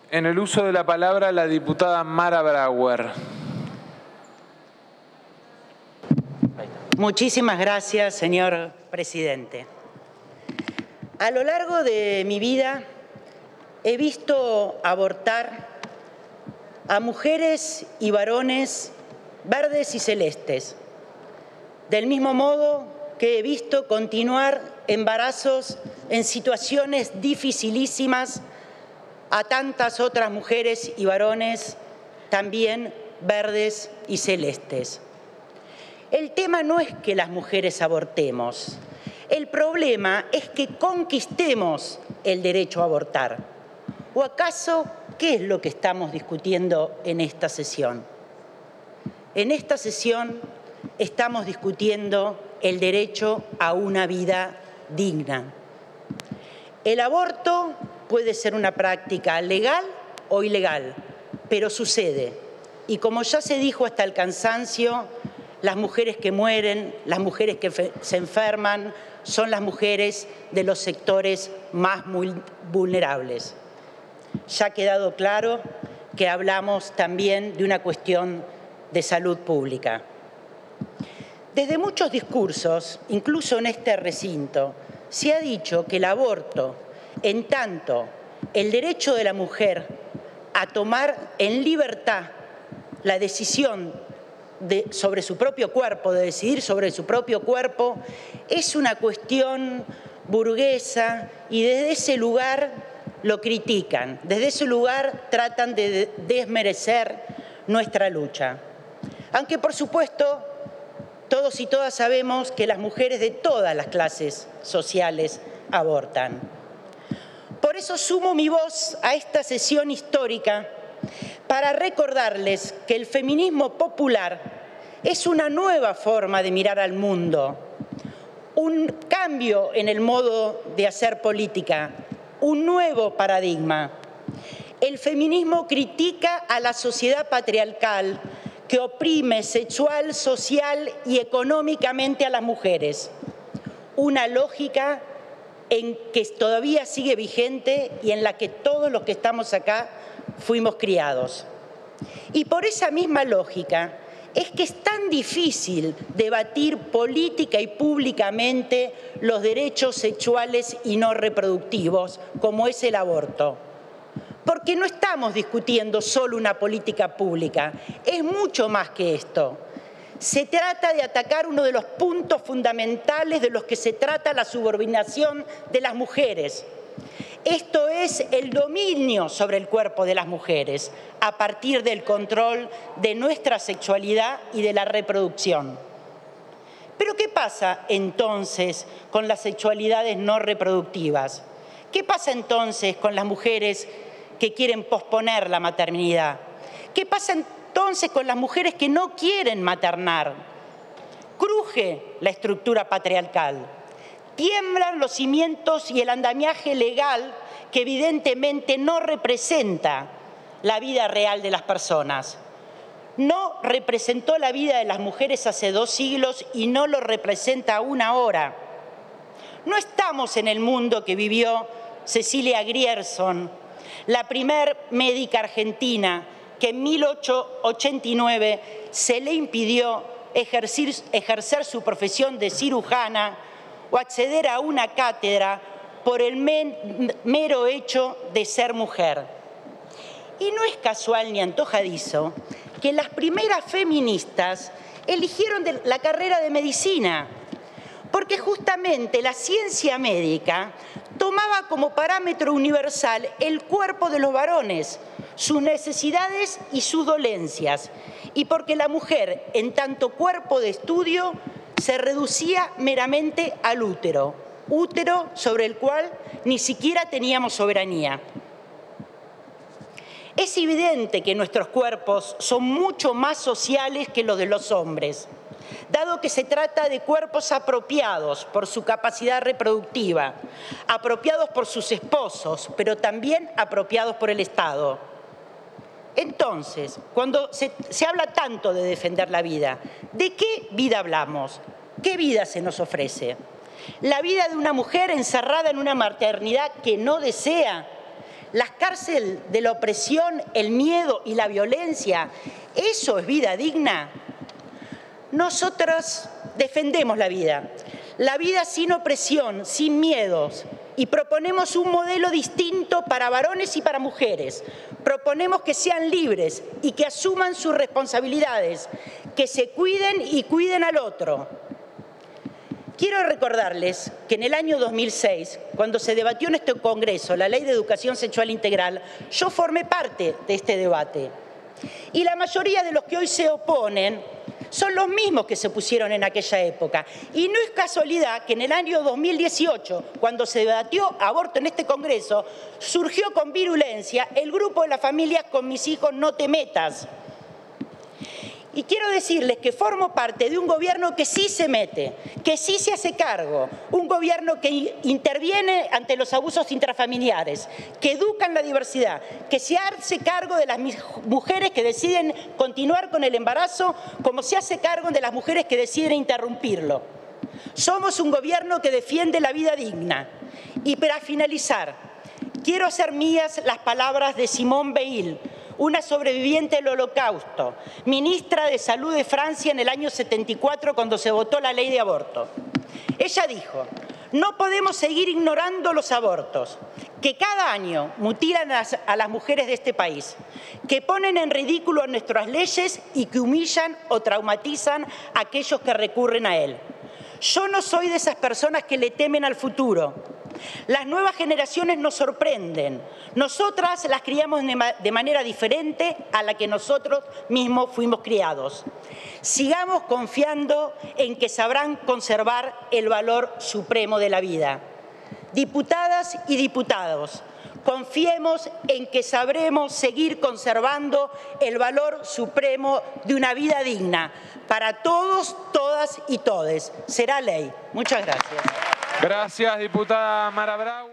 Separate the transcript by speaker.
Speaker 1: En el uso de la palabra, la diputada Mara Brauer.
Speaker 2: Muchísimas gracias, señor presidente. A lo largo de mi vida he visto abortar a mujeres y varones verdes y celestes, del mismo modo que he visto continuar embarazos en situaciones dificilísimas a tantas otras mujeres y varones también verdes y celestes. El tema no es que las mujeres abortemos, el problema es que conquistemos el derecho a abortar. ¿O acaso qué es lo que estamos discutiendo en esta sesión? En esta sesión estamos discutiendo el derecho a una vida digna. El aborto puede ser una práctica legal o ilegal, pero sucede. Y como ya se dijo hasta el cansancio, las mujeres que mueren, las mujeres que se enferman, son las mujeres de los sectores más vulnerables. Ya ha quedado claro que hablamos también de una cuestión de salud pública. Desde muchos discursos, incluso en este recinto, se ha dicho que el aborto, en tanto el derecho de la mujer a tomar en libertad la decisión sobre su propio cuerpo, de decidir sobre su propio cuerpo, es una cuestión burguesa y desde ese lugar lo critican, desde ese lugar tratan de desmerecer nuestra lucha. Aunque, por supuesto, todos y todas sabemos que las mujeres de todas las clases sociales abortan. Por eso sumo mi voz a esta sesión histórica para recordarles que el feminismo popular es una nueva forma de mirar al mundo, un cambio en el modo de hacer política, un nuevo paradigma. El feminismo critica a la sociedad patriarcal que oprime sexual, social y económicamente a las mujeres. Una lógica en que todavía sigue vigente y en la que todos los que estamos acá fuimos criados. Y por esa misma lógica es que es tan difícil debatir política y públicamente los derechos sexuales y no reproductivos, como es el aborto. Porque no estamos discutiendo solo una política pública, es mucho más que esto. Se trata de atacar uno de los puntos fundamentales de los que se trata la subordinación de las mujeres. Esto es el dominio sobre el cuerpo de las mujeres a partir del control de nuestra sexualidad y de la reproducción. Pero ¿qué pasa entonces con las sexualidades no reproductivas? ¿Qué pasa entonces con las mujeres que quieren posponer la maternidad? ¿Qué pasa entonces con las mujeres que no quieren maternar? Cruje la estructura patriarcal. Tiemblan los cimientos y el andamiaje legal que evidentemente no representa la vida real de las personas. No representó la vida de las mujeres hace 2 siglos y no lo representa aún ahora. No estamos en el mundo que vivió Cecilia Grierson, la primer médica argentina que en 1889 se le impidió ejercer su profesión de cirujana o acceder a una cátedra por el mero hecho de ser mujer. Y no es casual ni antojadizo que las primeras feministas eligieron la carrera de medicina, porque justamente la ciencia médica tomaba como parámetro universal el cuerpo de los varones, sus necesidades y sus dolencias, y porque la mujer, en tanto cuerpo de estudio, se reducía meramente al útero sobre el cual ni siquiera teníamos soberanía. Es evidente que nuestros cuerpos son mucho más sociales que los de los hombres, dado que se trata de cuerpos apropiados por su capacidad reproductiva, apropiados por sus esposos, pero también apropiados por el Estado. Entonces, cuando se habla tanto de defender la vida, ¿de qué vida hablamos? ¿Qué vida se nos ofrece? ¿La vida de una mujer encerrada en una maternidad que no desea? las cárceles de la opresión, el miedo y la violencia, ¿eso es vida digna? Nosotros defendemos la vida sin opresión, sin miedos, y proponemos un modelo distinto para varones y para mujeres. Proponemos que sean libres y que asuman sus responsabilidades, que se cuiden y cuiden al otro. Quiero recordarles que en el año 2006, cuando se debatió en este Congreso la Ley de Educación Sexual Integral, yo formé parte de este debate. Y la mayoría de los que hoy se oponen son los mismos que se opusieron en aquella época. Y no es casualidad que en el año 2018, cuando se debatió aborto en este Congreso, surgió con virulencia el grupo de las familias Con Mis Hijos No Te Metas. Y quiero decirles que formo parte de un gobierno que sí se mete, que sí se hace cargo, un gobierno que interviene ante los abusos intrafamiliares, que educa en la diversidad, que se hace cargo de las mujeres que deciden continuar con el embarazo, como se hace cargo de las mujeres que deciden interrumpirlo. Somos un gobierno que defiende la vida digna. Y para finalizar, quiero hacer mías las palabras de Simone Veil, una sobreviviente del Holocausto, ministra de Salud de Francia en el año 74 cuando se votó la ley de aborto. Ella dijo: no podemos seguir ignorando los abortos, que cada año mutilan a las mujeres de este país, que ponen en ridículo nuestras leyes y que humillan o traumatizan a aquellos que recurren a él. Yo no soy de esas personas que le temen al futuro. Las nuevas generaciones nos sorprenden. Nosotras las criamos de manera diferente a la que nosotros mismos fuimos criados. Sigamos confiando en que sabrán conservar el valor supremo de la vida. Diputadas y diputados, confiemos en que sabremos seguir conservando el valor supremo de una vida digna para todos, todas y todes. Será ley. Muchas gracias.
Speaker 1: Gracias, diputada Mara Brauer.